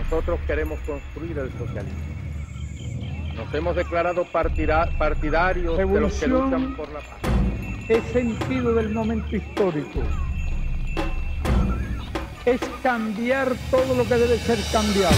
nosotros queremos construir el socialismo. Nos hemos declarado partidarios de los que luchan por la paz. Es sentido del momento histórico. Es cambiar todo lo que debe ser cambiado.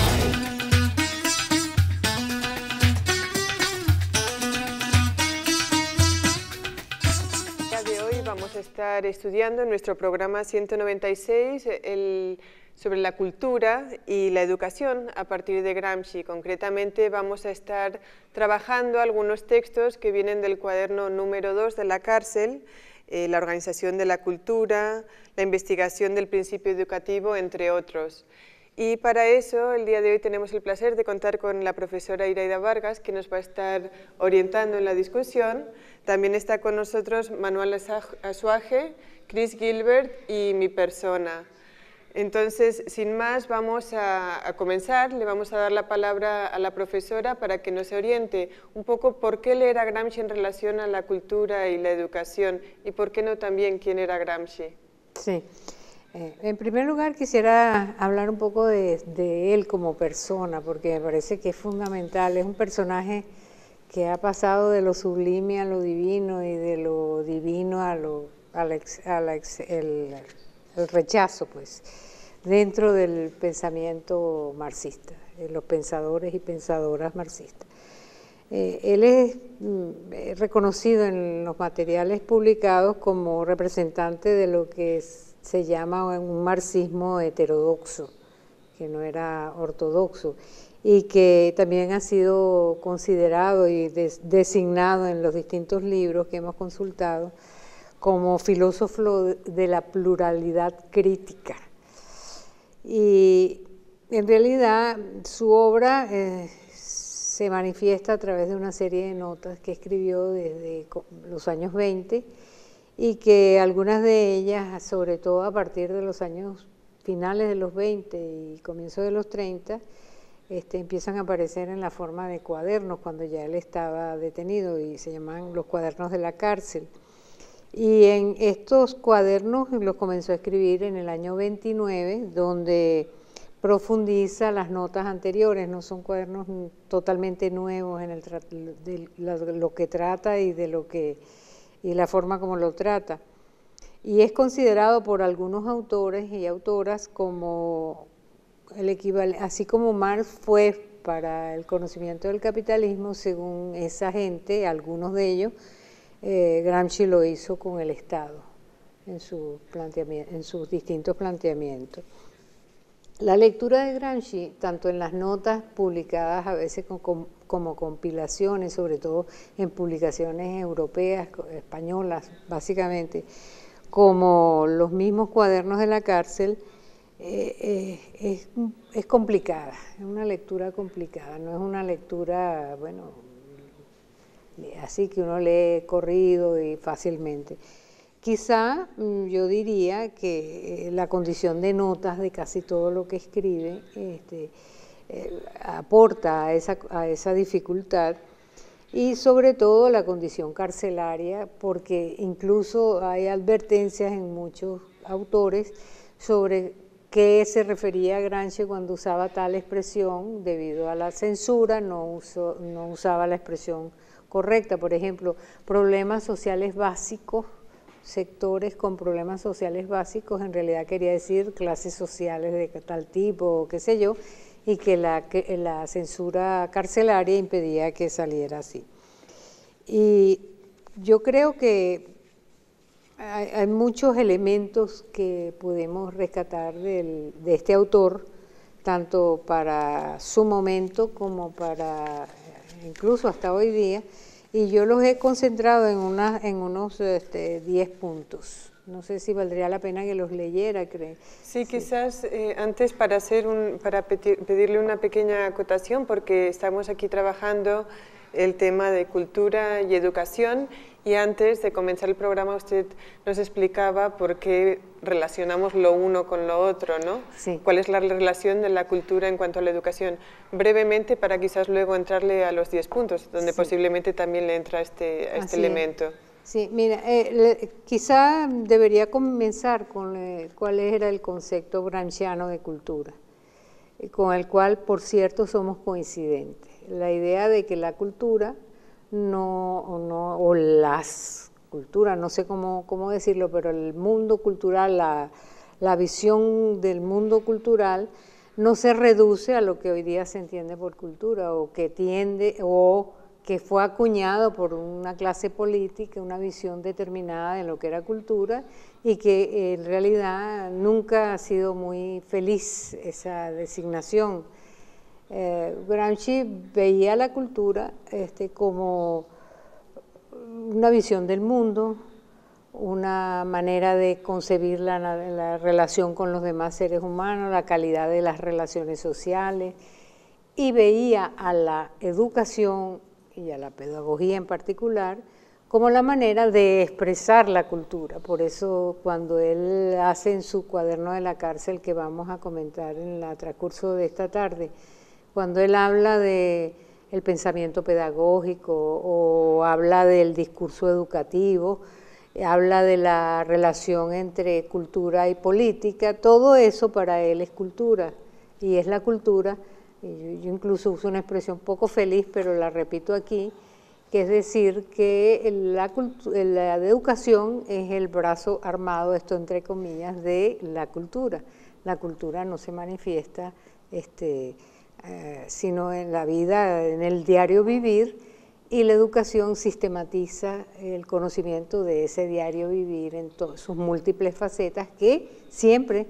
Vamos a estar estudiando en nuestro programa 196 sobre la cultura y la educación a partir de Gramsci. Concretamente vamos a estar trabajando algunos textos que vienen del cuaderno número 2 de la cárcel, la organización de la cultura, la investigación del principio educativo, entre otros. Y para eso, el día de hoy tenemos el placer de contar con la profesora Iraida Vargas, que nos va a estar orientando en la discusión. También está con nosotros Manuel Asuaje, Chris Gilbert y mi persona. Entonces, sin más, vamos a comenzar. Le vamos a dar la palabra a la profesora para que nos oriente un poco por qué leer a Gramsci en relación a la cultura y la educación y por qué no también quién era Gramsci. Sí. En primer lugar quisiera hablar un poco de él como persona, porque me parece que es fundamental. Es un personaje que ha pasado de lo sublime a lo divino y de lo divino el rechazo, pues, dentro del pensamiento marxista, de los pensadores y pensadoras marxistas. Él es reconocido en los materiales publicados como representante de lo que se llama un marxismo heterodoxo, que no era ortodoxo, y que también ha sido considerado y designado en los distintos libros que hemos consultado como filósofo de la pluralidad crítica. Y en realidad su obra se manifiesta a través de una serie de notas que escribió desde los años 20 y que algunas de ellas, sobre todo a partir de los años finales de los 20 y comienzos de los 30, empiezan a aparecer en la forma de cuadernos cuando ya él estaba detenido y se llaman los cuadernos de la cárcel. Y en estos cuadernos los comenzó a escribir en el año 29, donde profundiza las notas anteriores. No son cuadernos totalmente nuevos en lo que trata y y la forma como lo trata. Y es considerado por algunos autores y autoras como el equivalente, así como Marx fue para el conocimiento del capitalismo, según esa gente, algunos de ellos, Gramsci lo hizo con el Estado en sus distintos planteamientos. La lectura de Gramsci, tanto en las notas publicadas a veces como compilaciones, sobre todo en publicaciones europeas, españolas básicamente, como los mismos cuadernos de la cárcel, es complicada, es una lectura complicada, no es una lectura, bueno, así que uno lee corrido y fácilmente. Quizá yo diría que la condición de notas de casi todo lo que escribe aporta a esa dificultad, y sobre todo la condición carcelaria, porque incluso hay advertencias en muchos autores sobre qué se refería a Gramsci cuando usaba tal expresión. Debido a la censura no usaba la expresión correcta. Por ejemplo, problemas sociales básicos, sectores con problemas sociales básicos, en realidad quería decir clases sociales de tal tipo o qué sé yo, y que la censura carcelaria impedía que saliera así. Y yo creo que hay muchos elementos que podemos rescatar de este autor, tanto para su momento como para incluso hasta hoy día, y yo los he concentrado en unos 10 puntos. No sé si valdría la pena que los leyera, creo. Sí, quizás antes para pedirle una pequeña acotación, porque estamos aquí trabajando el tema de cultura y educación, y antes de comenzar el programa usted nos explicaba por qué relacionamos lo uno con lo otro, ¿no? Sí. ¿Cuál es la relación de la cultura en cuanto a la educación? Brevemente, para quizás luego entrarle a los 10 puntos, donde posiblemente también le entra este elemento. Sí, mira, quizá debería comenzar con cuál era el concepto gramsciano de cultura. con el cual, por cierto, somos coincidentes. La idea de que la cultura o las culturas, no sé cómo decirlo, pero el mundo cultural, la visión del mundo cultural no se reduce a lo que hoy día se entiende por cultura o que fue acuñado por una clase política, una visión determinada de lo que era cultura y que en realidad nunca ha sido muy feliz esa designación. Gramsci veía la cultura como una visión del mundo, una manera de concebir la relación con los demás seres humanos, la calidad de las relaciones sociales, y veía a la educación y a la pedagogía en particular como la manera de expresar la cultura. Por eso cuando él hace en su cuaderno de la cárcel, que vamos a comentar en el transcurso de esta tarde, cuando él habla de el pensamiento pedagógico o habla del discurso educativo, habla de la relación entre cultura y política, todo eso para él es cultura, y es la cultura, y yo incluso uso una expresión poco feliz, pero la repito aquí, que es decir que la educación es el brazo armado, esto entre comillas, de la cultura. La cultura no se manifiesta sino en la vida, en el diario vivir, y la educación sistematiza el conocimiento de ese diario vivir en todas sus múltiples facetas que siempre,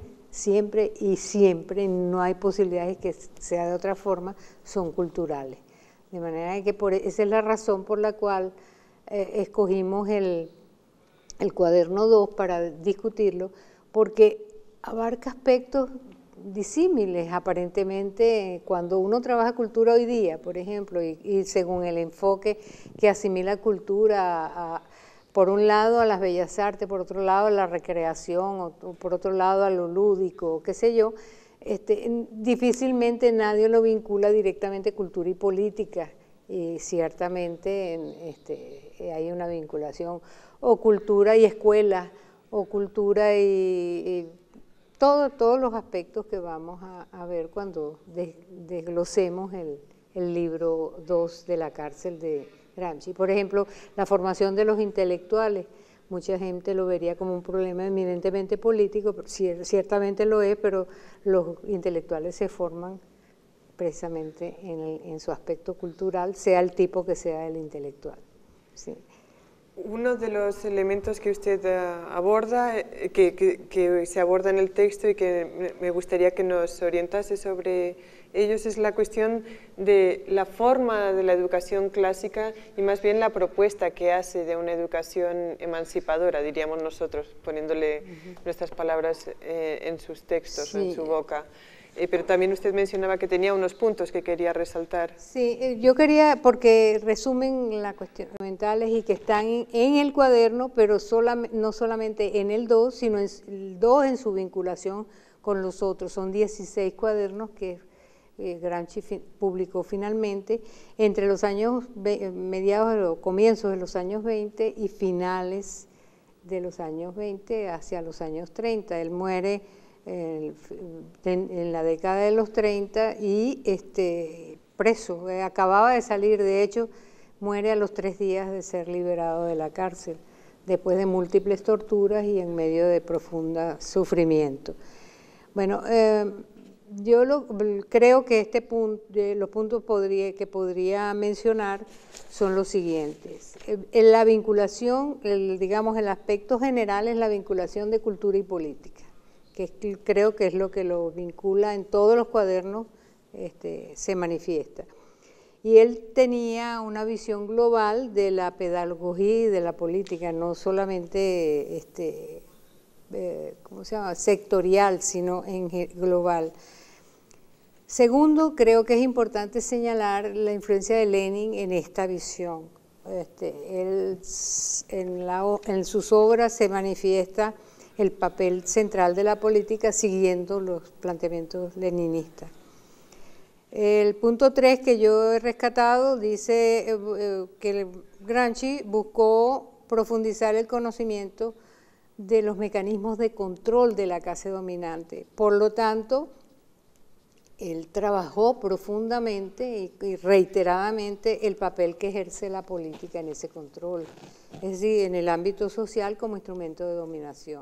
no hay posibilidades que sea de otra forma, son culturales. De manera que esa es la razón por la cual escogimos el cuaderno 2 para discutirlo, porque abarca aspectos disímiles aparentemente cuando uno trabaja cultura hoy día, por ejemplo, y según el enfoque que asimila cultura por un lado a las bellas artes, por otro lado a la recreación, o por otro lado a lo lúdico, qué sé yo, difícilmente nadie lo vincula directamente cultura y política, y ciertamente hay una vinculación, o cultura y escuela, o cultura y todos los aspectos que vamos a ver cuando desglosemos el libro 2 de la cárcel de Gramsci. Por ejemplo, la formación de los intelectuales. Mucha gente lo vería como un problema eminentemente político, pero ciertamente lo es, pero los intelectuales se forman precisamente en su aspecto cultural, sea el tipo que sea el intelectual. Sí. Uno de los elementos que usted aborda, que se aborda en el texto y que me gustaría que nos orientase sobre ellos, es la cuestión de la forma de la educación clásica y más bien la propuesta que hace de una educación emancipadora, diríamos nosotros, poniéndole nuestras palabras en sus textos, sí, o en su boca. Pero también usted mencionaba que tenía unos puntos que quería resaltar. Sí, yo quería, porque resumen las cuestiones fundamentales y que están en el cuaderno, pero no solamente en el 2, sino en el 2 en su vinculación con los otros. Son 16 cuadernos que Gramsci publicó finalmente entre los años, mediados o comienzos de los años 20 y finales de los años 20 hacia los años 30. Él muere en la década de los 30 y preso, acababa de salir, de hecho muere a los 3 días de ser liberado de la cárcel, después de múltiples torturas y en medio de profundo sufrimiento. Bueno, yo creo que los puntos que podría mencionar son los siguientes. En la vinculación, digamos, el aspecto general es la vinculación de cultura y política, que creo que es lo que lo vincula en todos los cuadernos, se manifiesta. Y él tenía una visión global de la pedagogía y de la política, no solamente ¿cómo se llama?, sectorial, sino global. Segundo, creo que es importante señalar la influencia de Lenin en esta visión. Él, en sus obras se manifiesta el papel central de la política siguiendo los planteamientos leninistas. El punto 3 que yo he rescatado dice que Gramsci buscó profundizar el conocimiento de los mecanismos de control de la clase dominante. Por lo tanto, él trabajó profundamente y reiteradamente el papel que ejerce la política en ese control, es decir, en el ámbito social como instrumento de dominación.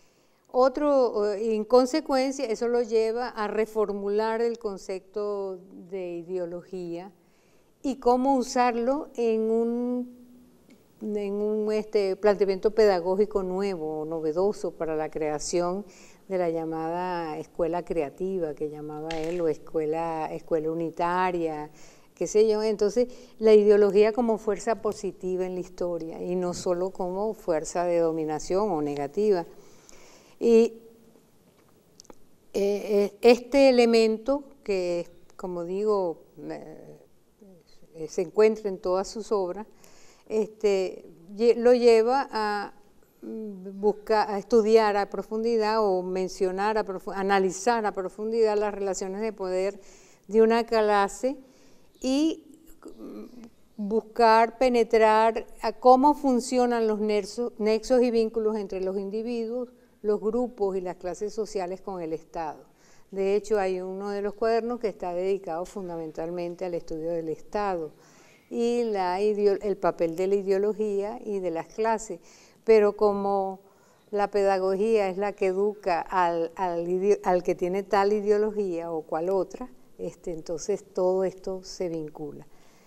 En consecuencia, eso lo lleva a reformular el concepto de ideología y cómo usarlo en un planteamiento pedagógico nuevo, novedoso para la creación de la llamada escuela creativa, que llamaba él, o escuela unitaria, qué sé yo. Entonces, la ideología como fuerza positiva en la historia y no solo como fuerza de dominación o negativa. Y este elemento que, como digo, se encuentra en todas sus obras, lo lleva a buscar, a estudiar a profundidad o mencionar, analizar a profundidad las relaciones de poder de una clase y buscar penetrar a cómo funcionan los nexos y vínculos entre los individuos, los grupos y las clases sociales con el Estado. De hecho, hay uno de los cuadernos que está dedicado fundamentalmente al estudio del Estado y el papel de la ideología y de las clases. Pero como la pedagogía es la que educa al que tiene tal ideología o cual otra, entonces todo esto se vincula.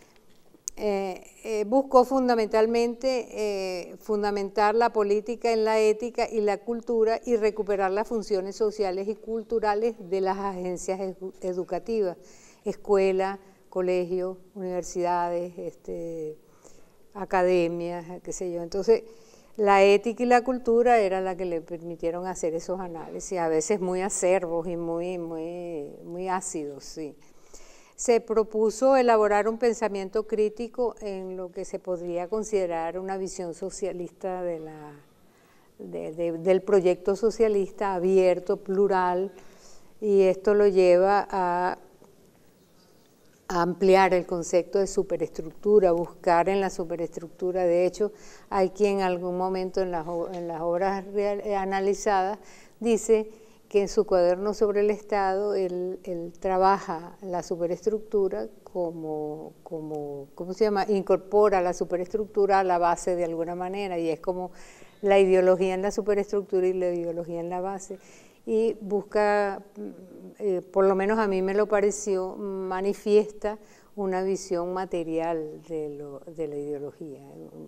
Buscó fundamentalmente fundamentar la política en la ética y la cultura y recuperar las funciones sociales y culturales de las agencias educativas, escuelas, colegios, universidades, academias, qué sé yo. Entonces, la ética y la cultura era la que le permitieron hacer esos análisis, a veces muy acerbos y muy ácidos, sí. Se propuso elaborar un pensamiento crítico en lo que se podría considerar una visión socialista del proyecto socialista abierto, plural, y esto lo lleva a ampliar el concepto de superestructura, buscar en la superestructura. De hecho, hay quien en algún momento en las obras analizadas dice que en su cuaderno sobre el Estado él trabaja la superestructura como ¿cómo se llama? Incorpora la superestructura a la base de alguna manera, y es como la ideología en la superestructura y la ideología en la base, y busca, por lo menos a mí me lo pareció, manifiesta una visión material de la ideología,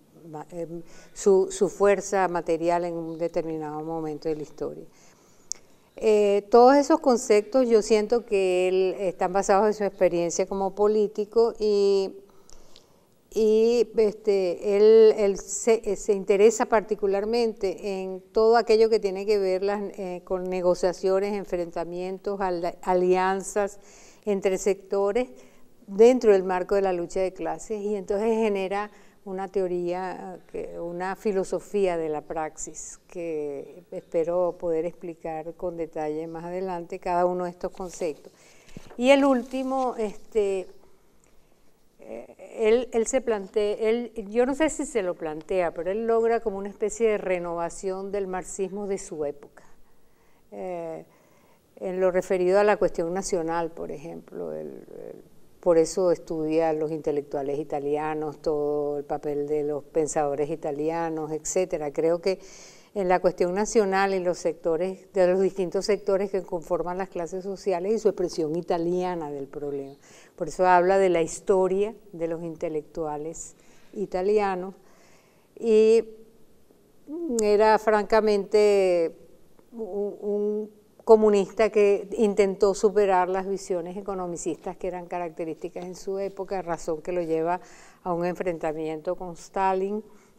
su fuerza material en un determinado momento de la historia. Todos esos conceptos yo siento que están basados en su experiencia como político y él se interesa particularmente en todo aquello que tiene que ver con negociaciones, enfrentamientos, alianzas entre sectores dentro del marco de la lucha de clases, y entonces genera una teoría, una filosofía de la praxis que espero poder explicar con detalle más adelante cada uno de estos conceptos. Y el último, él se plantea, yo no sé si se lo plantea, pero él logra como una especie de renovación del marxismo de su época. En lo referido a la cuestión nacional, por ejemplo, por eso estudia a los intelectuales italianos, todo el papel de los pensadores italianos, etcétera. Creo que en la cuestión nacional y los sectores, de los distintos sectores que conforman las clases sociales y su expresión italiana del problema. Por eso habla de la historia de los intelectuales italianos, y era francamente un comunista que intentó superar las visiones economicistas que eran características en su época, razón que lo lleva a un enfrentamiento con Stalin,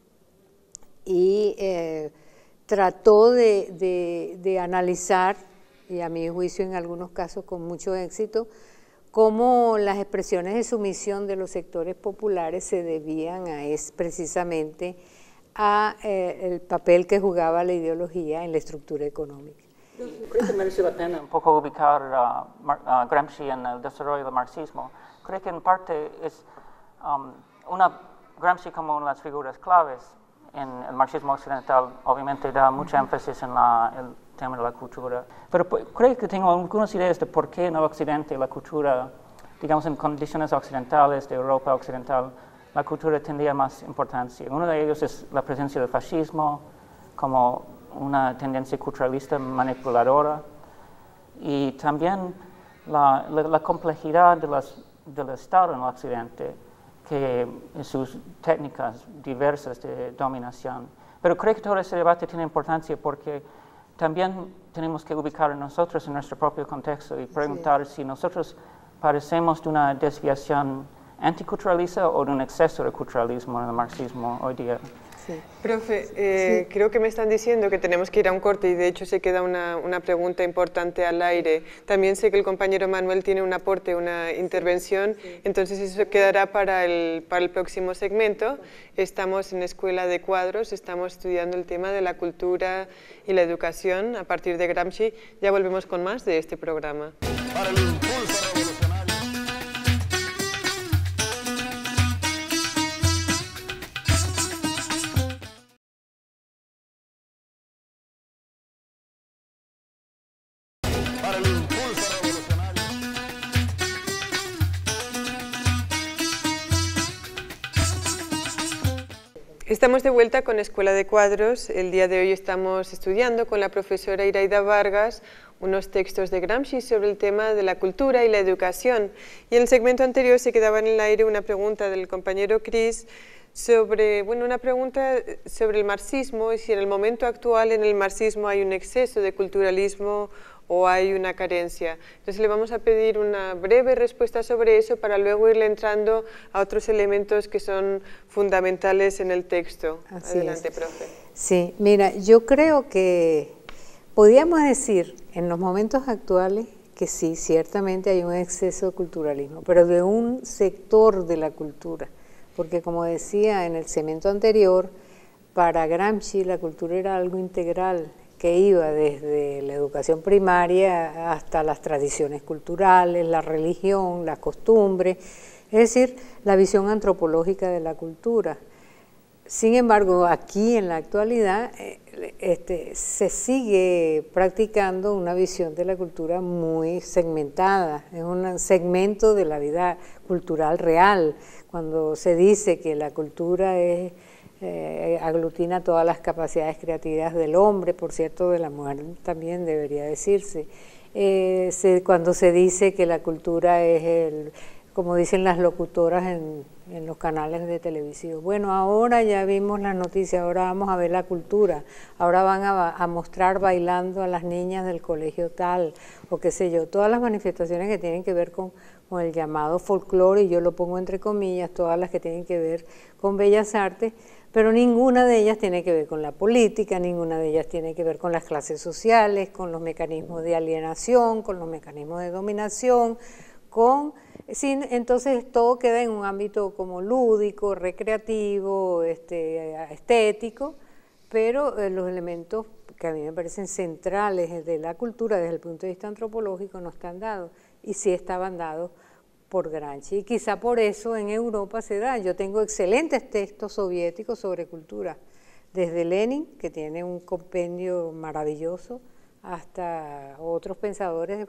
y trató de analizar, y a mi juicio en algunos casos con mucho éxito, cómo las expresiones de sumisión de los sectores populares se debían precisamente al papel que jugaba la ideología en la estructura económica. Creo que merece la pena un poco ubicar a Gramsci en el desarrollo del marxismo. Creo que en parte es Gramsci como una de las figuras claves en el marxismo occidental, obviamente da mucho énfasis en tema de la cultura. Pero creo que tengo algunas ideas de por qué en el Occidente la cultura, digamos en condiciones occidentales, de Europa occidental, la cultura tendría más importancia. Uno de ellos es la presencia del fascismo como una tendencia culturalista manipuladora, y también la complejidad del Estado en el Occidente, que sus técnicas diversas de dominación. Pero creo que todo ese debate tiene importancia porque también tenemos que ubicar a nosotros en nuestro propio contexto y preguntar si nosotros padecemos de una desviación anticulturalista o de un exceso de culturalismo en el marxismo hoy día. Sí. Profe, creo que me están diciendo que tenemos que ir a un corte y de hecho se queda una pregunta importante al aire. También sé que el compañero Manuel tiene un aporte, una intervención, entonces eso quedará para el próximo segmento. Estamos en Escuela de Cuadros, estamos estudiando el tema de la cultura y la educación a partir de Gramsci. Ya volvemos con más de este programa. Para el impulso revolucionario. Para el impulso revolucionario. Estamos de vuelta con Escuela de Cuadros. El día de hoy estamos estudiando con la profesora Iraida Vargas unos textos de Gramsci sobre el tema de la cultura y la educación. Y en el segmento anterior se quedaba en el aire una pregunta del compañero Chris sobre, una pregunta sobre el marxismo y si en el momento actual en el marxismo hay un exceso de culturalismo o hay una carencia. Entonces le vamos a pedir una breve respuesta sobre eso para luego irle entrando a otros elementos que son fundamentales en el texto. Así Adelante, es. profe. Sí, mira, yo creo que podríamos decir en los momentos actuales que sí, ciertamente hay un exceso de culturalismo, pero de un sector de la cultura, porque como decía en el segmento anterior, para Gramsci la cultura era algo integral, que iba desde la educación primaria hasta las tradiciones culturales, la religión, la costumbre, es decir, la visión antropológica de la cultura. Sin embargo, aquí en la actualidad se sigue practicando una visión de la cultura muy segmentada, es un segmento de la vida cultural real. Cuando se dice que la cultura aglutina todas las capacidades creativas del hombre, por cierto, de la mujer también debería decirse. Cuando se dice que la cultura es como dicen las locutoras en los canales de televisión. Bueno, ahora ya vimos las noticias, ahora vamos a ver la cultura, ahora van a mostrar bailando a las niñas del colegio tal, o qué sé yo, todas las manifestaciones que tienen que ver con el llamado folclore, y yo lo pongo entre comillas, todas las que tienen que ver con bellas artes, pero ninguna de ellas tiene que ver con la política, ninguna de ellas tiene que ver con las clases sociales, con los mecanismos de alienación, con los mecanismos de dominación, entonces todo queda en un ámbito como lúdico, recreativo, estético, pero los elementos que a mí me parecen centrales de la cultura desde el punto de vista antropológico no están dados, y sí estaban dados por Gramsci, y quizá por eso en Europa se da. Yo tengo excelentes textos soviéticos sobre cultura, desde Lenin, que tiene un compendio maravilloso, hasta otros pensadores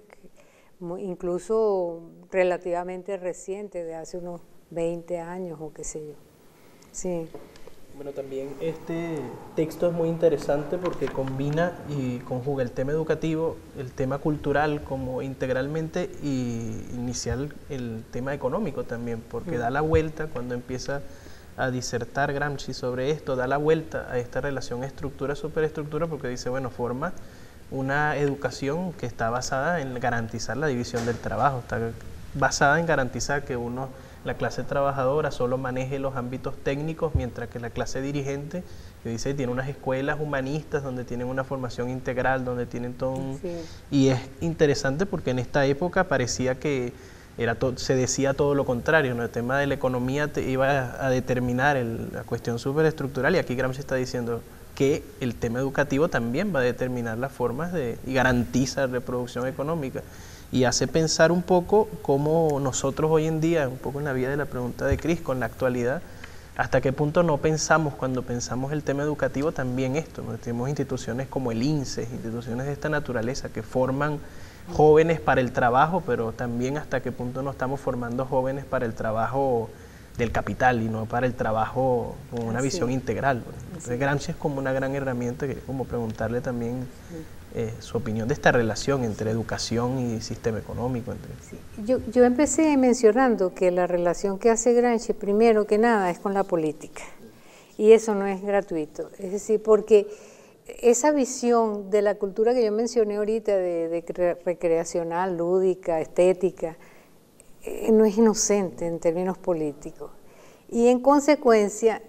incluso relativamente reciente, de hace unos 20 años o qué sé yo. Sí. Bueno, también este texto es muy interesante porque combina y conjuga el tema educativo, el tema cultural como integralmente, y inicial el tema económico también, porque da la vuelta cuando empieza a disertar Gramsci sobre esto, da la vuelta a esta relación estructura-superestructura, porque dice, bueno, forma una educación que está basada en garantizar la división del trabajo, está basada en garantizar que la clase trabajadora solo maneje los ámbitos técnicos, mientras que la clase dirigente, que dice, tiene unas escuelas humanistas donde tienen una formación integral, donde tienen todo un... Sí. Y es interesante porque en esta época parecía que se decía todo lo contrario, ¿no? El tema de la economía iba a determinar la cuestión superestructural, y aquí Gramsci está diciendo que el tema educativo también va a determinar las formas y garantiza la reproducción económica, y hace pensar un poco cómo nosotros hoy en día, un poco en la vía de la pregunta de Chris, con la actualidad, ¿Hasta qué punto no pensamos, cuando pensamos el tema educativo, también esto? ¿No? Tenemos instituciones como el INSEE, instituciones de esta naturaleza que forman jóvenes para el trabajo, pero también hasta qué punto no estamos formando jóvenes para el trabajo del capital y no para el trabajo con una visión integral. Entonces Gramsci es como una gran herramienta, que como preguntarle también su opinión de esta relación entre educación y sistema económico. Sí. Yo empecé mencionando que la relación que hace Gramsci, primero que nada, es con la política, y eso no es gratuito, es decir, porque esa visión de la cultura que yo mencioné ahorita, de recreacional, lúdica, estética, no es inocente en términos políticos, y en consecuencia,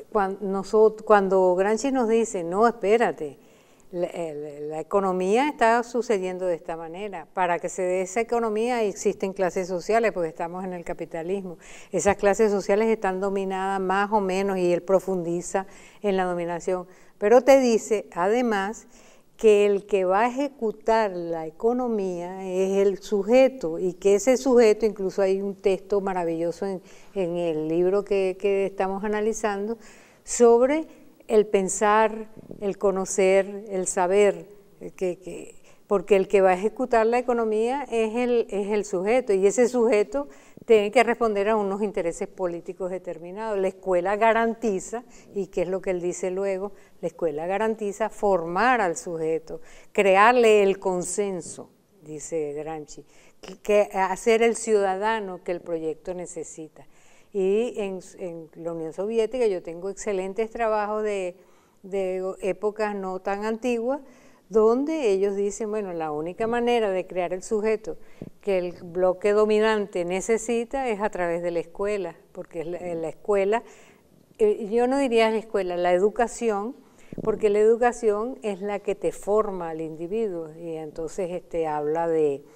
cuando Gramsci nos dice, no, espérate, la economía está sucediendo de esta manera. Para que se dé esa economía existen clases sociales, porque estamos en el capitalismo. Esas clases sociales están dominadas más o menos, y él profundiza en la dominación. Pero te dice, además, que el que va a ejecutar la economía es el sujeto, y que ese sujeto, incluso hay un texto maravilloso en el libro que estamos analizando, sobre el pensar, el conocer, el saber, porque el que va a ejecutar la economía es el sujeto, y ese sujeto tiene que responder a unos intereses políticos determinados. La escuela garantiza, y qué es lo que él dice luego, la escuela garantiza formar al sujeto, crearle el consenso, dice Gramsci, que hacer el ciudadano que el proyecto necesita. Y en la Unión Soviética yo tengo excelentes trabajos de épocas no tan antiguas, donde ellos dicen, bueno, la única manera de crear el sujeto que el bloque dominante necesita es a través de la escuela, porque la escuela, yo no diría la escuela, la educación, porque la educación es la que te forma al individuo, y entonces habla de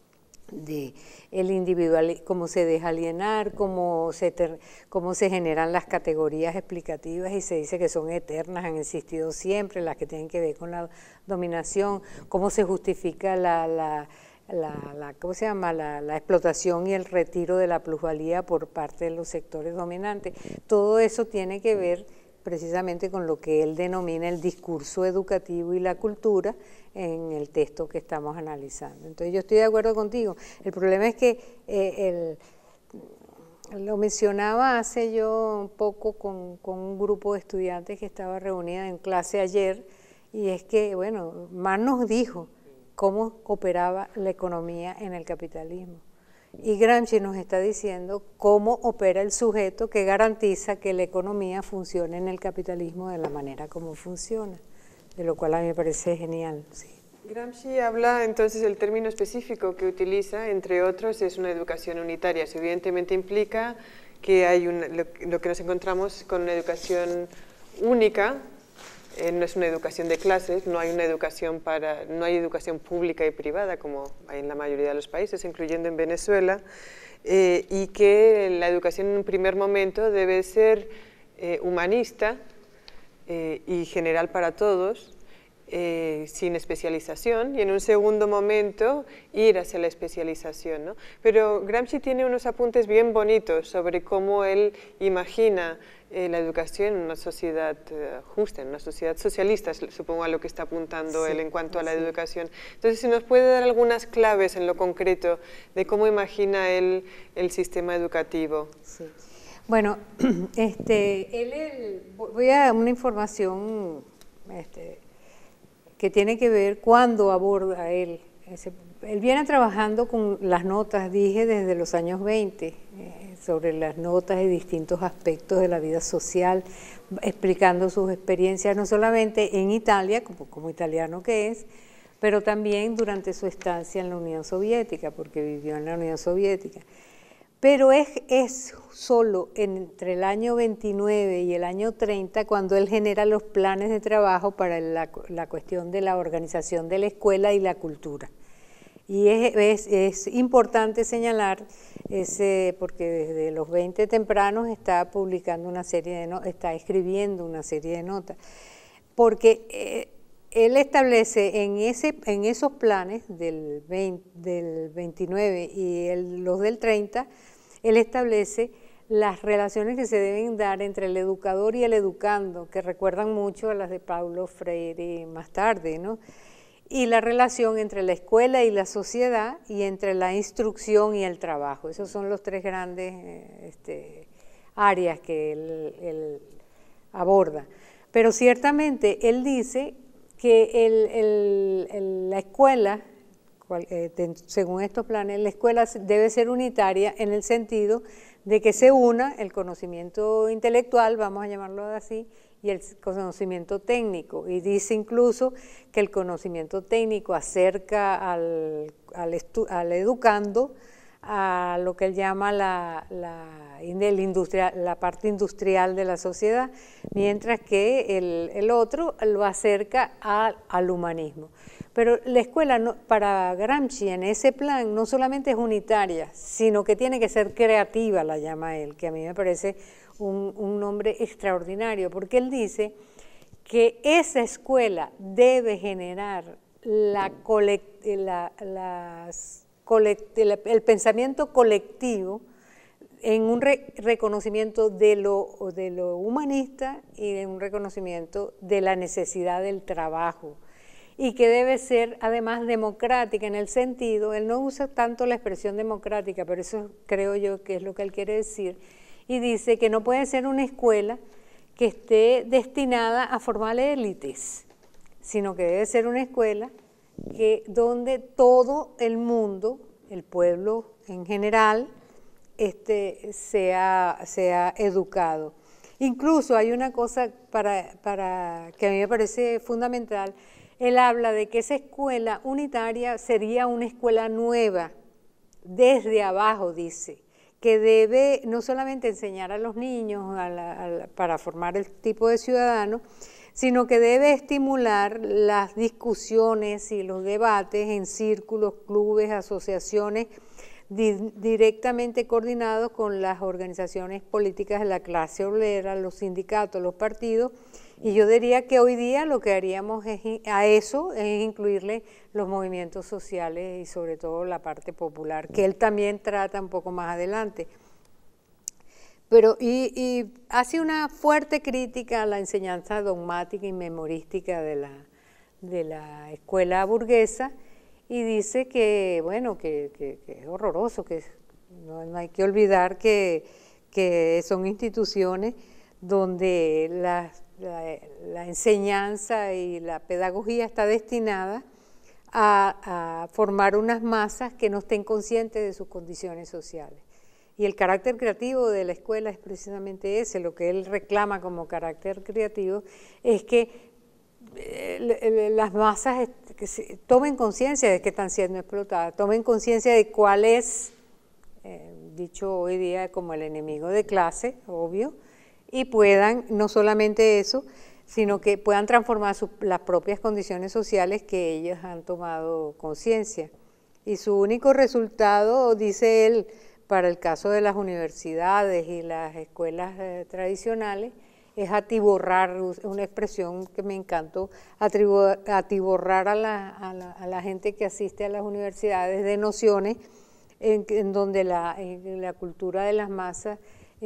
el individual, cómo se deja alienar, cómo se generan las categorías explicativas, y se dice que son eternas, han existido siempre, las que tienen que ver con la dominación, cómo se justifica ¿cómo se llama? La explotación y el retiro de la plusvalía por parte de los sectores dominantes. Todo eso tiene que ver precisamente con lo que él denomina el discurso educativo y la cultura en el texto que estamos analizando. Entonces yo estoy de acuerdo contigo. El problema es que lo mencionaba hace yo un poco con un grupo de estudiantes que estaba reunida en clase ayer, y es que, bueno, Marx nos dijo cómo operaba la economía en el capitalismo. Y Gramsci nos está diciendo cómo opera el sujeto que garantiza que la economía funcione en el capitalismo de la manera como funciona, de lo cual a mí me parece genial. Sí. Gramsci habla entonces, el término específico que utiliza, entre otros, es una educación unitaria. Eso evidentemente implica que hay lo que nos encontramos con una educación única. No es una educación de clases, no hay educación pública y privada como hay en la mayoría de los países, incluyendo en Venezuela, y que la educación en un primer momento debe ser humanista y general para todos, sin especialización, y en un segundo momento ir hacia la especialización, ¿no? Pero Gramsci tiene unos apuntes bien bonitos sobre cómo él imagina la educación en una sociedad justa, en una sociedad socialista, supongo a lo que está apuntando él en cuanto a la educación. Entonces, si nos puede dar algunas claves en lo concreto de cómo imagina él el sistema educativo. Sí. Bueno, voy a una información que tiene que ver cuando aborda él. Él viene trabajando con las notas, dije, desde los años 20, sobre las notas y distintos aspectos de la vida social, explicando sus experiencias, no solamente en Italia, como italiano que es, pero también durante su estancia en la Unión Soviética, porque vivió en la Unión Soviética. Pero es solo entre el año 29 y el año 30 cuando él genera los planes de trabajo para la cuestión de la organización de la escuela y la cultura. Y es importante señalar porque desde los 20 tempranos está publicando una serie de está escribiendo una serie de notas, porque él establece en esos planes del 29 y los del 30, él establece las relaciones que se deben dar entre el educador y el educando, que recuerdan mucho a las de Paulo Freire más tarde, ¿no? Y la relación entre la escuela y la sociedad, y entre la instrucción y el trabajo. Esos son los tres grandes áreas que él aborda. Pero ciertamente él dice que la escuela, según estos planes, la escuela debe ser unitaria en el sentido de que se una el conocimiento intelectual, vamos a llamarlo así, y el conocimiento técnico. Y dice incluso que el conocimiento técnico acerca al educando a lo que él llama la parte industrial de la sociedad, mientras que el otro lo acerca al humanismo. Pero la escuela, para Gramsci, en ese plan, no solamente es unitaria, sino que tiene que ser creativa, la llama él, que a mí me parece un nombre extraordinario, porque él dice que esa escuela debe generar el pensamiento colectivo en un reconocimiento de lo humanista y de un reconocimiento de la necesidad del trabajo, y que debe ser además democrática en el sentido, él no usa tanto la expresión democrática, pero eso creo yo que es lo que él quiere decir, y dice que no puede ser una escuela que esté destinada a formar élites, sino que debe ser una escuela donde todo el mundo, el pueblo en general, sea educado. Incluso hay una cosa que a mí me parece fundamental. Él habla de que esa escuela unitaria sería una escuela nueva, desde abajo, dice, que debe no solamente enseñar a los niños para formar el tipo de ciudadano, sino que debe estimular las discusiones y los debates en círculos, clubes, asociaciones, directamente coordinados con las organizaciones políticas de la clase obrera, los sindicatos, los partidos. Y yo diría que hoy día lo que haríamos a eso es incluirle los movimientos sociales y sobre todo la parte popular, que él también trata un poco más adelante. Pero y hace una fuerte crítica a la enseñanza dogmática y memorística de la escuela burguesa, y dice que, bueno, que es horroroso, que no hay que olvidar que son instituciones donde la enseñanza y la pedagogía está destinada a formar unas masas que no estén conscientes de sus condiciones sociales. Y el carácter creativo de la escuela es precisamente ese, lo que él reclama como carácter creativo, es que las masas tomen conciencia de que están siendo explotadas, tomen conciencia de cuál es, dicho hoy día como el enemigo de clase, obvio, y puedan, no solamente eso, sino que puedan transformar las propias condiciones sociales que ellos han tomado conciencia. Y su único resultado, dice él, para el caso de las universidades y las escuelas tradicionales, es atiborrar, una expresión que me encantó, atiborrar a la gente que asiste a las universidades de nociones en donde la cultura de las masas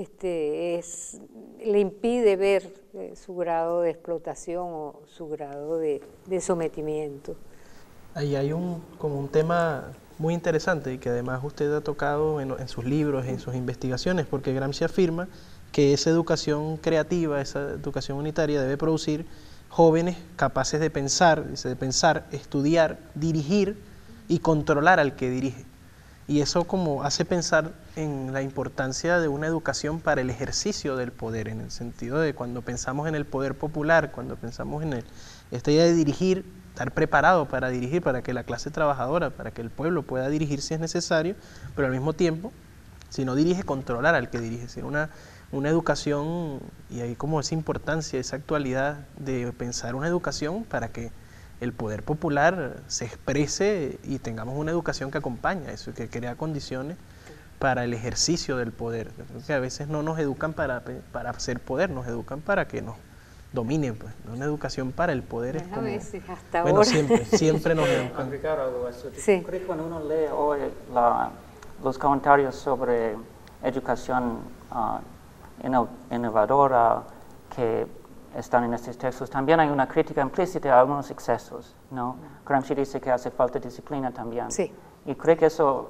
le impide ver su grado de explotación o su grado de sometimiento. Ahí hay como un tema muy interesante y que además usted ha tocado en sus libros, en sus investigaciones, porque Gramsci afirma que esa educación creativa, esa educación unitaria debe producir jóvenes capaces de pensar, estudiar, dirigir y controlar al que dirige. Y eso como hace pensar en la importancia de una educación para el ejercicio del poder, en el sentido de cuando pensamos en el poder popular, cuando pensamos en esta idea de dirigir, estar preparado para dirigir, para que la clase trabajadora, para que el pueblo pueda dirigir si es necesario, pero al mismo tiempo, si no dirige, controlar al que dirige, es decir, una educación, y ahí como esa importancia, esa actualidad de pensar una educación para que el poder popular se exprese y tengamos una educación que acompaña eso, que crea condiciones para el ejercicio del poder. Creo que a veces no nos educan para hacer poder, nos educan para que nos dominen, pues. Una educación para el poder es como... veces, hasta bueno, ahora. siempre nos educan. Ricardo, algo eso. Sí. Creo que cuando uno lee hoy los comentarios sobre educación innovadora que están en estos textos, también hay una crítica implícita a algunos excesos, ¿no? Gramsci dice que hace falta disciplina también. Sí. Y creo que eso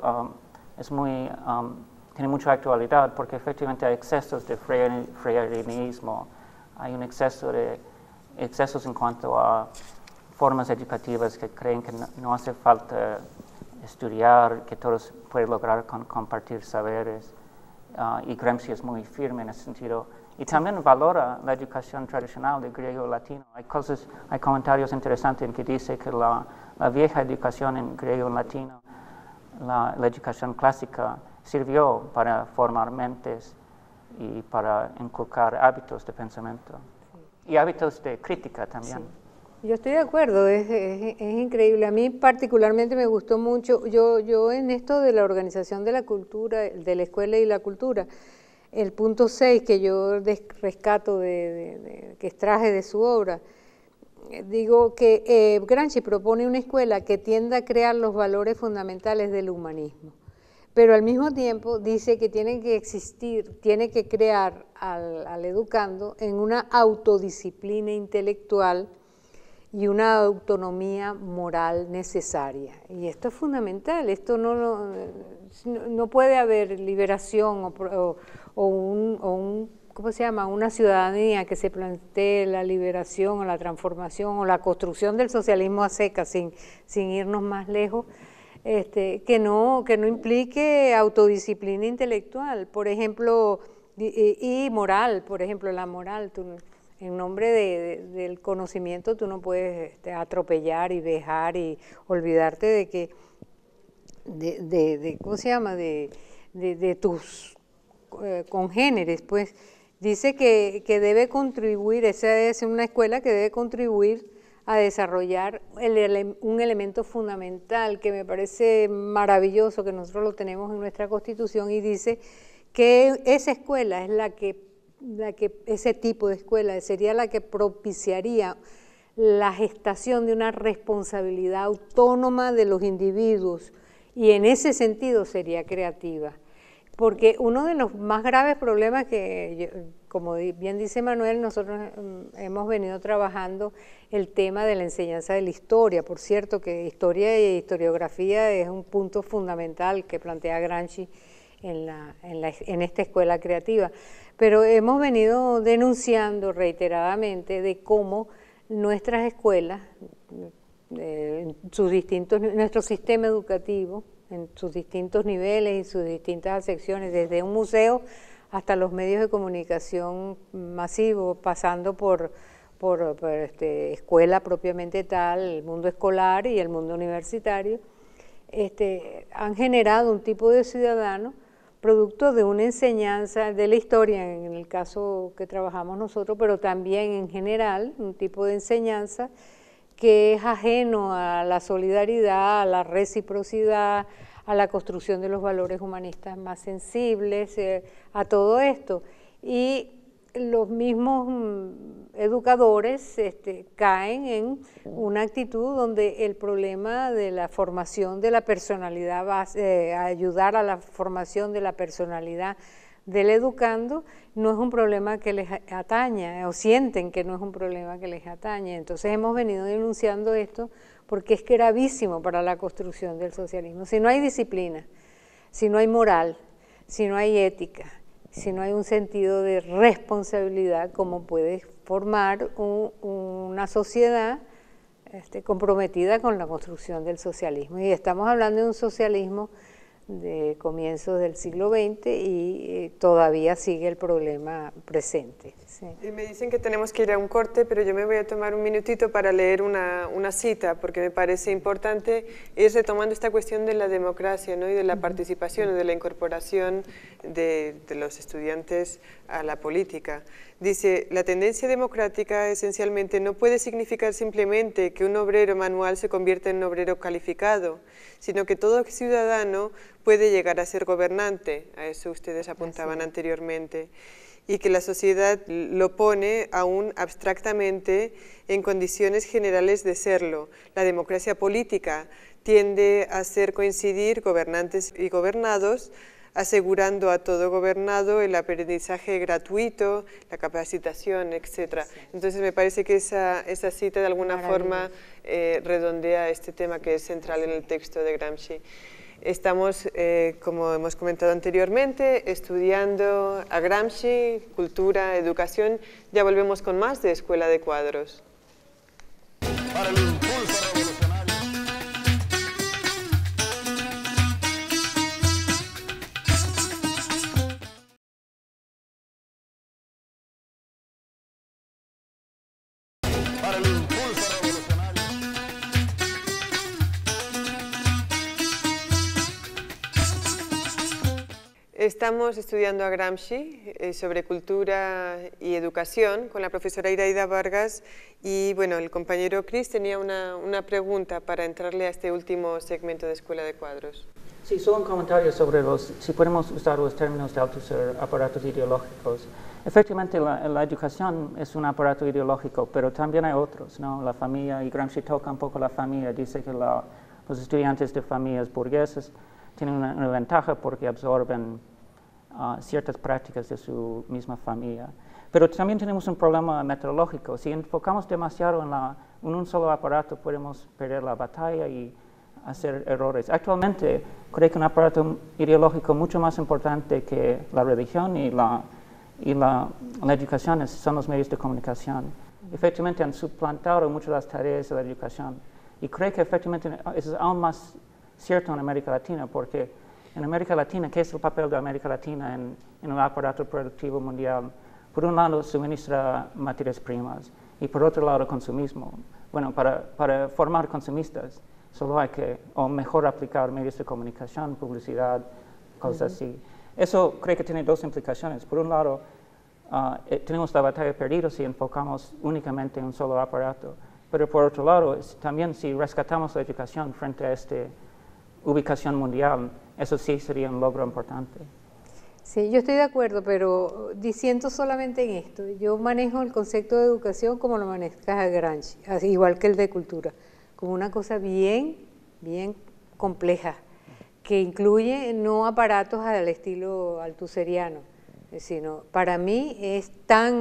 tiene mucha actualidad, porque efectivamente hay excesos de freirinismo, hay un excesos en cuanto a formas educativas que creen que no hace falta estudiar, que todos pueden lograr compartir saberes, y Gramsci es muy firme en ese sentido. Y también valora la educación tradicional de griego y latino. Hay comentarios interesantes en que dice que la vieja educación en griego y latino, la educación clásica, sirvió para formar mentes y para inculcar hábitos de pensamiento. Y hábitos de crítica también. Sí. Yo estoy de acuerdo, es increíble. A mí particularmente me gustó mucho, yo en esto de la organización de la cultura, de la escuela y la cultura, el punto 6 que yo rescato que extraje de su obra, digo que Gramsci propone una escuela que tienda a crear los valores fundamentales del humanismo, pero al mismo tiempo dice que tiene que existir, tiene que crear al educando en una autodisciplina intelectual y una autonomía moral necesaria. Y esto es fundamental, esto no puede haber liberación ¿cómo se llama? Una ciudadanía que se plantee la liberación o la transformación o la construcción del socialismo a secas sin irnos más lejos, que no implique autodisciplina intelectual, por ejemplo, y moral, por ejemplo, la moral. En nombre del conocimiento tú no puedes atropellar y vejar y olvidarte de que, ¿cómo se llama?, de tus congéneres, pues. Dice que debe contribuir, esa es una escuela que debe contribuir a desarrollar un elemento fundamental que me parece maravilloso, que nosotros lo tenemos en nuestra Constitución, y dice que esa escuela es ese tipo de escuela sería la que propiciaría la gestación de una responsabilidad autónoma de los individuos, y en ese sentido sería creativa. Porque uno de los más graves problemas como bien dice Manuel, nosotros hemos venido trabajando el tema de la enseñanza de la historia. Por cierto, que historia y historiografía es un punto fundamental que plantea Gramsci en esta escuela creativa. Pero hemos venido denunciando reiteradamente de cómo nuestras escuelas, nuestro sistema educativo, en sus distintos niveles y sus distintas secciones, desde un museo hasta los medios de comunicación masivos, pasando por escuela propiamente tal, el mundo escolar y el mundo universitario, han generado un tipo de ciudadano producto de una enseñanza de la historia, en el caso que trabajamos nosotros, pero también en general, un tipo de enseñanza que es ajeno a la solidaridad, a la reciprocidad, a la construcción de los valores humanistas más sensibles, a todo esto. Y los mismos educadores caen en una actitud donde el problema de la formación de la personalidad, ayudar a la formación de la personalidad del educando, no es un problema que les atañe, o sienten que no es un problema que les atañe. Entonces hemos venido denunciando esto porque es gravísimo para la construcción del socialismo. Si no hay disciplina, si no hay moral, si no hay ética, si no hay un sentido de responsabilidad, ¿cómo puede formar una sociedad comprometida con la construcción del socialismo? Y estamos hablando de un socialismo de comienzos del siglo XX y todavía sigue el problema presente. Sí. Y me dicen que tenemos que ir a un corte, pero yo me voy a tomar un minutito para leer una cita, porque me parece importante ir retomando esta cuestión de la democracia, ¿no?, y de la participación y de la incorporación de los estudiantes a la política. Dice, la tendencia democrática esencialmente no puede significar simplemente que un obrero manual se convierta en un obrero calificado, sino que todo ciudadano puede llegar a ser gobernante, a eso ustedes apuntaban anteriormente, y que la sociedad lo pone aún abstractamente en condiciones generales de serlo. La democracia política tiende a hacer coincidir gobernantes y gobernados asegurando a todo gobernado el aprendizaje gratuito, la capacitación, etc. Entonces me parece que esa cita de alguna forma redondea este tema que es central en el texto de Gramsci. Estamos, como hemos comentado anteriormente, estudiando a Gramsci, cultura, educación. Ya volvemos con más de Escuela de Cuadros. Para el impulso revolucionario. Para el impulso revolucionario. Estamos estudiando a Gramsci sobre cultura y educación con la profesora Iraida Vargas y bueno, el compañero Chris tenía una pregunta para entrarle a este último segmento de Escuela de Cuadros. Sí, solo un comentario sobre si podemos usar los términos de Althusser, aparatos ideológicos. Efectivamente, la educación es un aparato ideológico, pero también hay otros, ¿no? La familia, y Gramsci toca un poco la familia, dice que los estudiantes de familias burguesas tienen una ventaja porque absorben ciertas prácticas de su misma familia. Pero también tenemos un problema metodológico. Si enfocamos demasiado en un solo aparato, podemos perder la batalla y hacer errores. Actualmente, creo que un aparato ideológico mucho más importante que la religión y la educación son los medios de comunicación. Efectivamente, han suplantado muchas de las tareas de la educación. Y creo que efectivamente eso es aún más cierto en América Latina, porque en América Latina, ¿qué es el papel de América Latina en el aparato productivo mundial? Por un lado, suministra materias primas y por otro lado, consumismo. Bueno, para formar consumistas, solo hay que, o mejor aplicar medios de comunicación, publicidad, cosas así. Eso creo que tiene dos implicaciones. Por un lado, tenemos la batalla perdida si enfocamos únicamente en un solo aparato. Pero por otro lado, también si rescatamos la educación frente a esta ubicación mundial, eso sí sería un logro importante. Sí, yo estoy de acuerdo, pero diciendo solamente en esto, yo manejo el concepto de educación como lo maneja Gramsci, igual que el de cultura, como una cosa bien compleja, que incluye no aparatos al estilo althusseriano, sino para mí es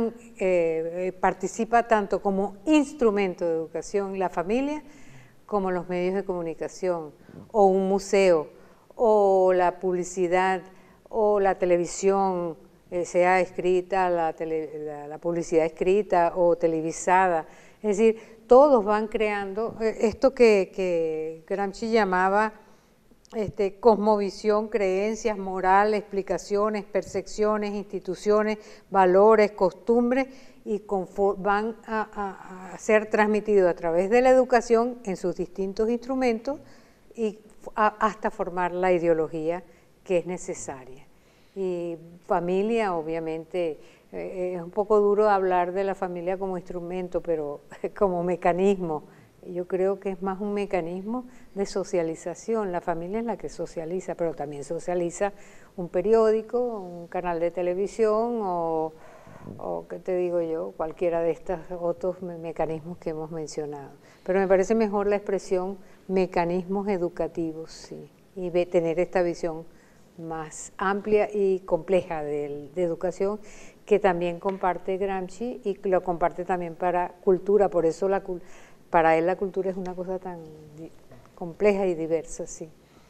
participa tanto como instrumento de educación la familia, como los medios de comunicación, o un museo, o la publicidad, o la televisión, sea escrita, la publicidad escrita o televisada. Es decir, todos van creando esto que Gramsci llamaba cosmovisión, creencias, moral, explicaciones, percepciones, instituciones, valores, costumbres, y van a ser transmitidos a través de la educación en sus distintos instrumentos y hasta formar la ideología que es necesaria. Y familia, obviamente, es un poco duro hablar de la familia como instrumento, pero como mecanismo. Yo creo que es más un mecanismo de socialización. La familia es la que socializa, pero también socializa un periódico, un canal de televisión o qué te digo yo, cualquiera de estos otros mecanismos que hemos mencionado. Pero me parece mejor la expresión mecanismos educativos, sí, y tener esta visión más amplia y compleja de educación que también comparte Gramsci y lo comparte también para cultura, por eso para él la cultura es una cosa tan compleja y diversa, sí.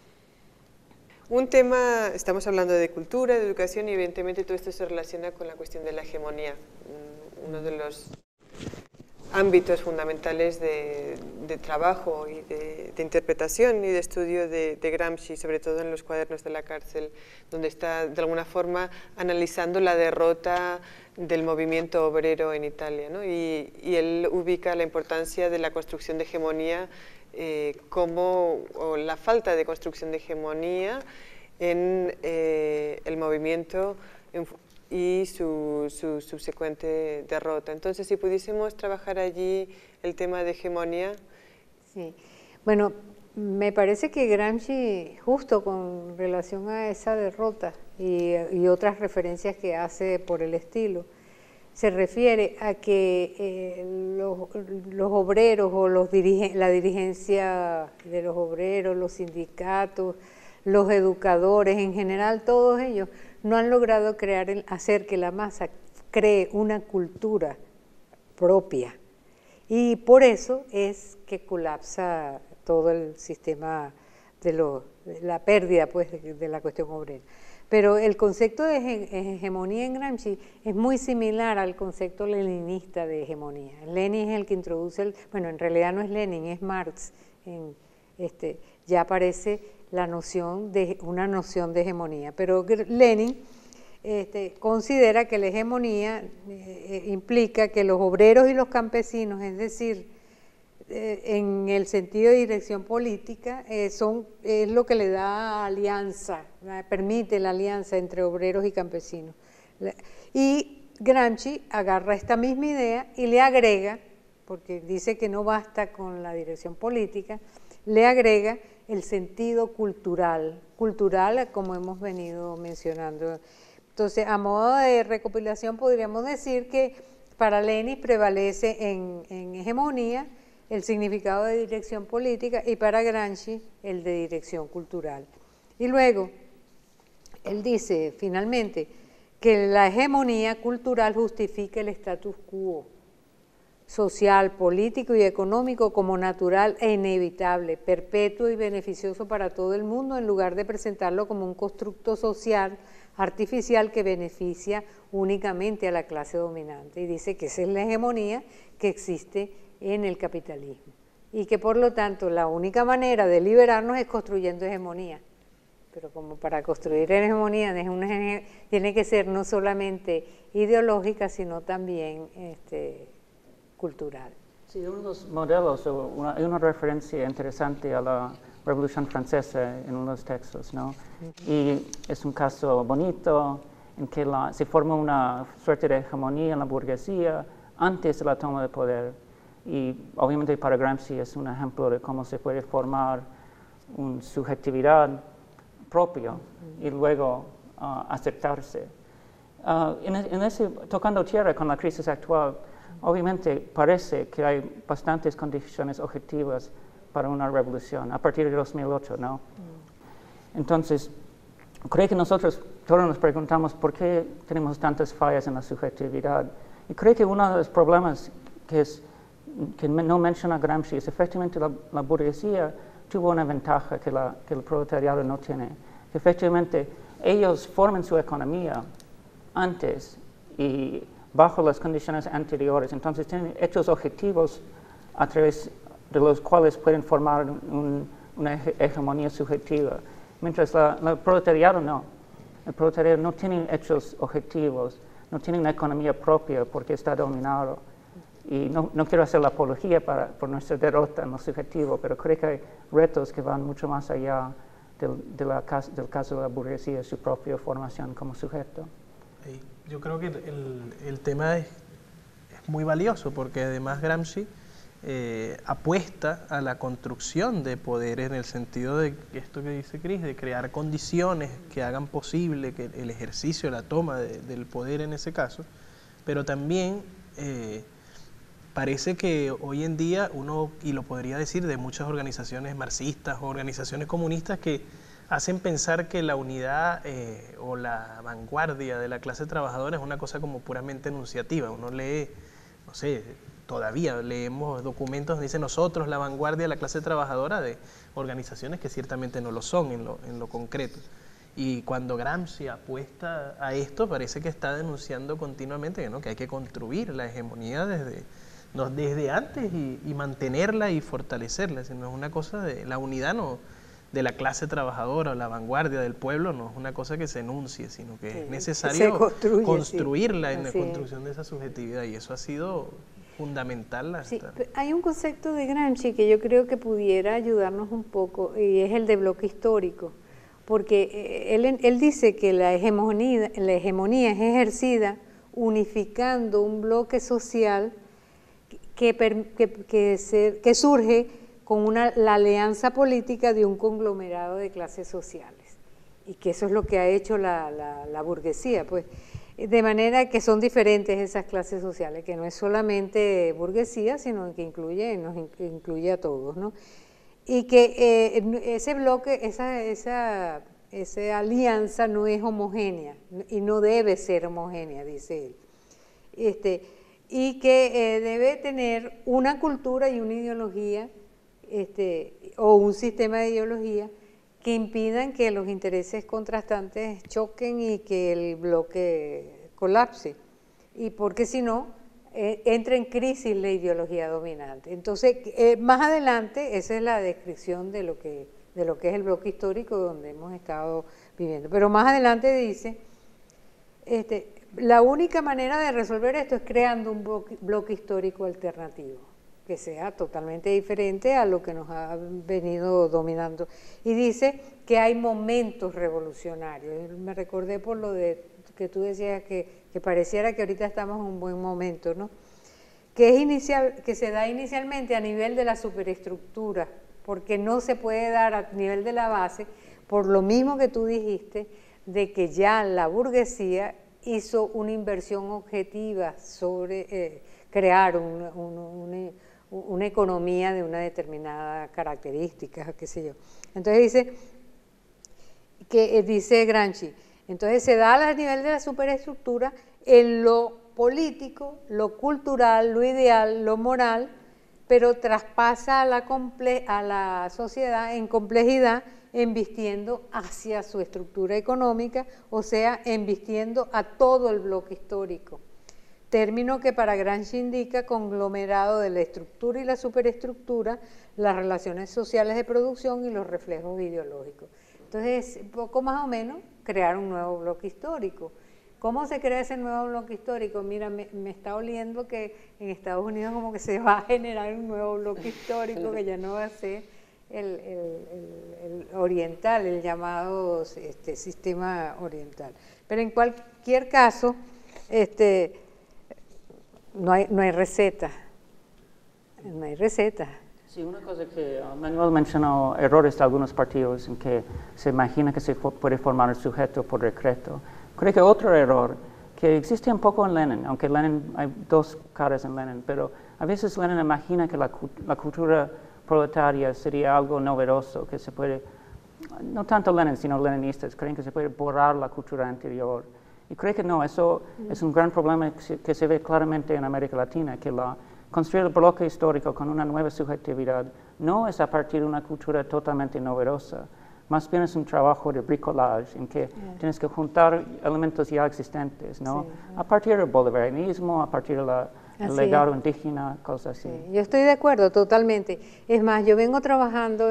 Un tema, estamos hablando de cultura, de educación y evidentemente todo esto se relaciona con la cuestión de la hegemonía, uno de los ámbitos fundamentales de trabajo y de interpretación y de estudio de Gramsci, sobre todo en los cuadernos de la cárcel, donde está de alguna forma analizando la derrota del movimiento obrero en Italia, ¿no? Y él ubica la importancia de la construcción de hegemonía o la falta de construcción de hegemonía en el movimiento y su subsecuente derrota. Entonces, si pudiésemos trabajar allí el tema de hegemonía. Sí, bueno, me parece que Gramsci, justo con relación a esa derrota y otras referencias que hace por el estilo, se refiere a que los obreros o la dirigencia de los obreros, los sindicatos, los educadores, en general todos ellos, no han logrado hacer que la masa cree una cultura propia. Y por eso es que colapsa todo el sistema de la pérdida pues, de la cuestión obrera. Pero el concepto de hegemonía en Gramsci es muy similar al concepto leninista de hegemonía. Lenin es el que introduce, bueno, en realidad no es Lenin, es Marx. Ya aparece una noción de hegemonía, pero Lenin considera que la hegemonía implica que los obreros y los campesinos, es decir, en el sentido de dirección política, es lo que le da alianza, permite la alianza entre obreros y campesinos. Y Gramsci agarra esta misma idea y le agrega, porque dice que no basta con la dirección política, le agrega el sentido cultural como hemos venido mencionando. Entonces, a modo de recopilación podríamos decir que para Lenin prevalece en hegemonía el significado de dirección política y para Gramsci el de dirección cultural. Y luego, él dice finalmente que la hegemonía cultural justifica el status quo social, político y económico como natural e inevitable, perpetuo y beneficioso para todo el mundo, en lugar de presentarlo como un constructo social artificial que beneficia únicamente a la clase dominante. Y dice que esa es la hegemonía que existe en el capitalismo y que por lo tanto la única manera de liberarnos es construyendo hegemonía. Pero como para construir hegemonía tiene que ser no solamente ideológica, sino también cultural. Sí, uno de los modelos, hay una referencia interesante a la Revolución Francesa en uno de los textos, ¿no? Y es un caso bonito en que se forma una suerte de hegemonía en la burguesía antes de la toma de poder. Y obviamente para Gramsci es un ejemplo de cómo se puede formar una subjetividad propia y luego aceptarse. Tocando tierra con la crisis actual, obviamente parece que hay bastantes condiciones objetivas para una revolución a partir de 2008, ¿no? Entonces, creo que nosotros todos nos preguntamos por qué tenemos tantas fallas en la subjetividad. Y creo que uno de los problemas que no menciona Gramsci es efectivamente la burguesía tuvo una ventaja que el proletariado no tiene. Que efectivamente ellos forman su economía antes y bajo las condiciones anteriores, entonces tienen hechos objetivos a través de los cuales pueden formar una hegemonía subjetiva, mientras el proletariado no. El proletariado no tiene hechos objetivos, no tiene una economía propia porque está dominado. Y no quiero hacer la apología por nuestra derrota en lo subjetivo, pero creo que hay retos que van mucho más allá del caso de la burguesía, su propia formación como sujeto. Yo creo que el tema es muy valioso porque además Gramsci apuesta a la construcción de poder en el sentido de esto que dice Cris, de crear condiciones que hagan posible que el ejercicio, la toma del poder en ese caso, pero también parece que hoy en día uno, y lo podría decir de muchas organizaciones marxistas o organizaciones comunistas que hacen pensar que la unidad o la vanguardia de la clase trabajadora es una cosa como puramente enunciativa. Uno lee, no sé, todavía leemos documentos donde dice nosotros la vanguardia de la clase trabajadora de organizaciones que ciertamente no lo son en lo concreto. Y cuando Gramsci apuesta a esto, parece que está denunciando continuamente que hay que construir la hegemonía desde antes y mantenerla y fortalecerla. Si no es una cosa de la unidad de la clase trabajadora o la vanguardia del pueblo, no es una cosa que se enuncie, sino que es necesario construirla en la construcción de esa subjetividad, y eso ha sido fundamental. Hay un concepto de Gramsci que yo creo que pudiera ayudarnos un poco, y es el de bloque histórico, porque él dice que la hegemonía es ejercida unificando un bloque social que surge con la alianza política de un conglomerado de clases sociales, y que eso es lo que ha hecho la burguesía, pues, de manera que son diferentes esas clases sociales, que no es solamente burguesía, sino que nos incluye a todos, ¿no? y que ese bloque, esa alianza no es homogénea y no debe ser homogénea, dice él. Y que debe tener una cultura y una ideología, o un sistema de ideología que impidan que los intereses contrastantes choquen y que el bloque colapse. Y porque si no, entra en crisis la ideología dominante. Entonces, más adelante, esa es la descripción de lo que es el bloque histórico donde hemos estado viviendo. Pero más adelante dice, la única manera de resolver esto es creando un bloque histórico alternativo, que sea totalmente diferente a lo que nos ha venido dominando. Y dice que hay momentos revolucionarios. Me recordé por lo de que tú decías que pareciera que ahorita estamos en un buen momento, ¿no? Que se da inicialmente a nivel de la superestructura, porque no se puede dar a nivel de la base, por lo mismo que tú dijiste, de que ya la burguesía hizo una inversión objetiva sobre crear una economía de una determinada característica, qué sé yo. Entonces dice Gramsci, entonces se da a nivel de la superestructura en lo político, lo cultural, lo ideal, lo moral, pero traspasa a la sociedad en complejidad, embistiendo hacia su estructura económica, o sea, embistiendo a todo el bloque histórico. Término que para Gramsci indica conglomerado de la estructura y la superestructura, las relaciones sociales de producción y los reflejos ideológicos. Entonces, poco más o menos, crear un nuevo bloque histórico. ¿Cómo se crea ese nuevo bloque histórico? Mira, me está oliendo que en Estados Unidos como que se va a generar un nuevo bloque histórico que ya no va a ser el oriental, el llamado sistema oriental. Pero en cualquier caso, no hay receta. No hay receta. Sí, una cosa que Manuel mencionó, errores de algunos partidos en que se imagina que se puede formar el sujeto por decreto. Creo que otro error que existe un poco en Lenin, aunque Lenin, hay dos caras en Lenin, pero a veces Lenin imagina que la cultura proletaria sería algo novedoso, que se puede, no tanto Lenin, sino leninistas, creen que se puede borrar la cultura anterior. Y creo que no, eso es un gran problema que se ve claramente en América Latina, que construir el bloque histórico con una nueva subjetividad no es a partir de una cultura totalmente novedosa, más bien es un trabajo de bricolage en que tienes que juntar elementos ya existentes, ¿no? Sí. A partir del bolivarianismo, a partir del legado indígena, cosas así. Sí. Yo estoy de acuerdo totalmente. Es más, yo vengo trabajando,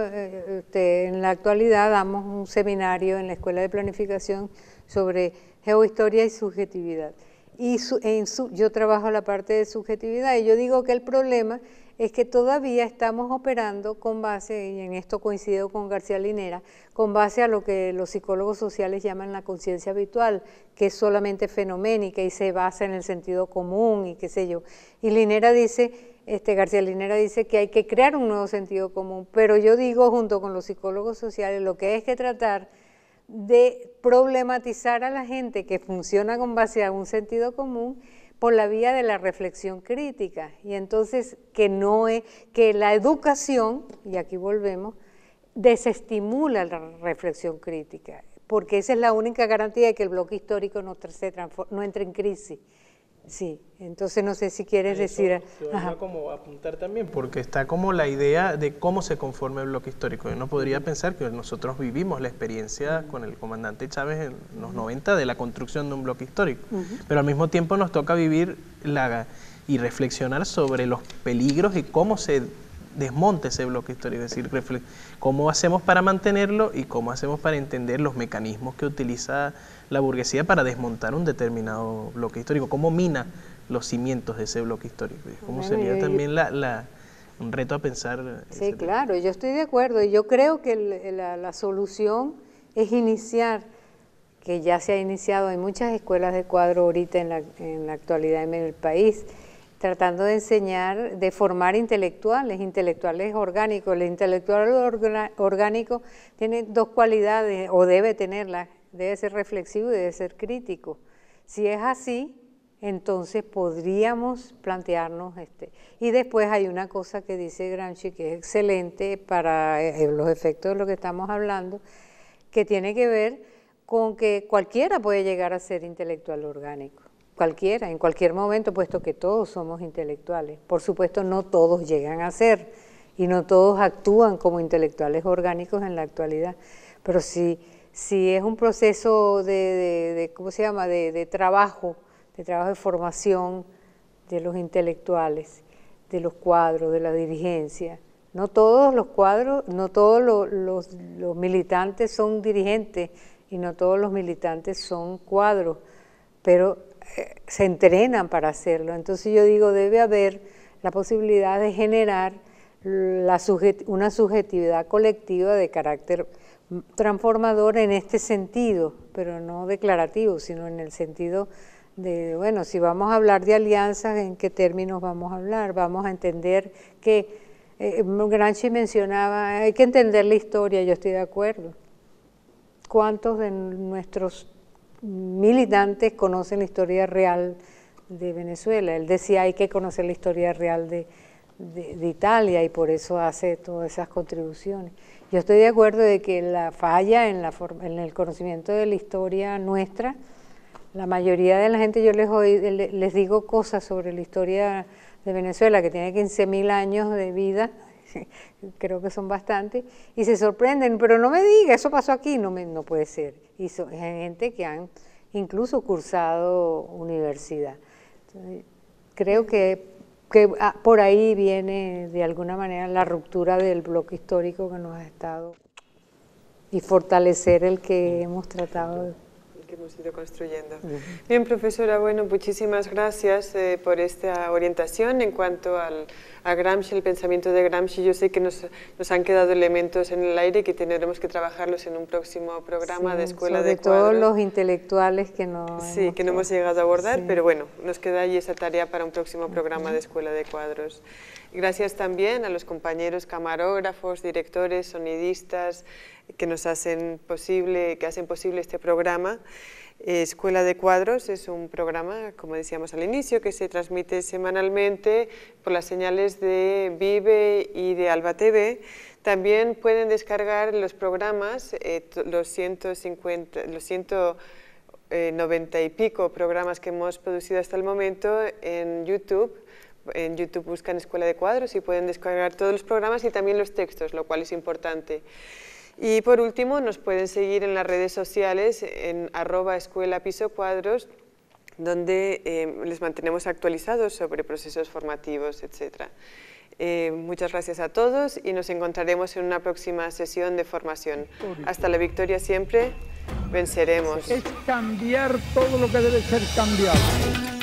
en la actualidad damos un seminario en la Escuela de Planificación sobre geohistoria y subjetividad. Y yo trabajo la parte de subjetividad y yo digo que el problema es que todavía estamos operando con base, y en esto coincido con García Linera, con base a lo que los psicólogos sociales llaman la conciencia habitual, que es solamente fenoménica y se basa en el sentido común y qué sé yo. Y Linera dice, García Linera dice que hay que crear un nuevo sentido común, pero yo digo junto con los psicólogos sociales lo que hay que tratar de problematizar a la gente que funciona con base a un sentido común por la vía de la reflexión crítica, y entonces que la educación, y aquí volvemos, desestimula la reflexión crítica, porque esa es la única garantía de que el bloque histórico no entre en crisis. Sí, entonces no sé si quieres decir... Yo como apuntar también, porque está como la idea de cómo se conforma el bloque histórico. Yo no podría pensar que nosotros vivimos la experiencia con el comandante Chávez en los 90 de la construcción de un bloque histórico, pero al mismo tiempo nos toca vivir y reflexionar sobre los peligros y cómo se desmonte ese bloque histórico, es decir, cómo hacemos para mantenerlo y cómo hacemos para entender los mecanismos que utiliza la burguesía para desmontar un determinado bloque histórico, cómo mina los cimientos de ese bloque histórico, cómo sería también un reto a pensar. Sí, claro, yo estoy de acuerdo, y yo creo que la solución es iniciar, que ya se ha iniciado, hay muchas escuelas de cuadro ahorita en la actualidad en el país, tratando de enseñar, de formar intelectuales orgánicos. El intelectual orgánico tiene dos cualidades, o debe tenerlas, debe ser reflexivo y debe ser crítico. Si es así, entonces podríamos plantearnos Y después hay una cosa que dice Gramsci que es excelente para los efectos de lo que estamos hablando, que tiene que ver con que cualquiera puede llegar a ser intelectual orgánico. Cualquiera, en cualquier momento, puesto que todos somos intelectuales. Por supuesto, no todos llegan a ser y no todos actúan como intelectuales orgánicos en la actualidad, pero si es un proceso ¿cómo se llama?, de trabajo de formación de los intelectuales, de los cuadros, de la dirigencia. No todos los cuadros, no todos los militantes son dirigentes y no todos los militantes son cuadros, pero se entrenan para hacerlo. Entonces yo digo, debe haber la posibilidad de generar una subjetividad colectiva de carácter transformador en este sentido, pero no declarativo, sino en el sentido de, bueno, si vamos a hablar de alianzas, ¿en qué términos vamos a hablar? Vamos a entender que, Gramsci mencionaba, hay que entender la historia, yo estoy de acuerdo. ¿Cuántos de nuestros militantes conocen la historia real de Venezuela? Él decía, hay que conocer la historia real de Italia y por eso hace todas esas contribuciones. Yo estoy de acuerdo de que la falla en el conocimiento de la historia nuestra, la mayoría de la gente, yo les digo cosas sobre la historia de Venezuela, que tiene 15.000 años de vida, creo que son bastantes, y se sorprenden, pero no me diga, eso pasó aquí, no puede ser. Y son gente que han incluso cursado universidad. Entonces, creo que por ahí viene de alguna manera la ruptura del bloque histórico que nos ha estado y fortalecer el que hemos tratado de... que hemos ido construyendo. Bien, profesora, bueno, muchísimas gracias por esta orientación en cuanto a Gramsci, el pensamiento de Gramsci. Yo sé que nos han quedado elementos en el aire que tendremos que trabajarlos en un próximo programa de Escuela de Cuadros. Sobre todo los intelectuales que no hemos llegado a abordar, pero bueno, nos queda ahí esa tarea para un próximo programa de Escuela de Cuadros. Gracias también a los compañeros camarógrafos, directores, sonidistas, que hacen posible este programa. Escuela de Cuadros es un programa, como decíamos al inicio, que se transmite semanalmente por las señales de Vive y de Alba TV. También pueden descargar los programas, los 190 y pico programas que hemos producido hasta el momento en YouTube. En YouTube buscan Escuela de Cuadros y pueden descargar todos los programas y también los textos, lo cual es importante. Y por último, nos pueden seguir en las redes sociales en @escuela_piso_cuadros, donde les mantenemos actualizados sobre procesos formativos, etc. Muchas gracias a todos y nos encontraremos en una próxima sesión de formación. Hasta la victoria siempre, venceremos. Es cambiar todo lo que debe ser cambiado.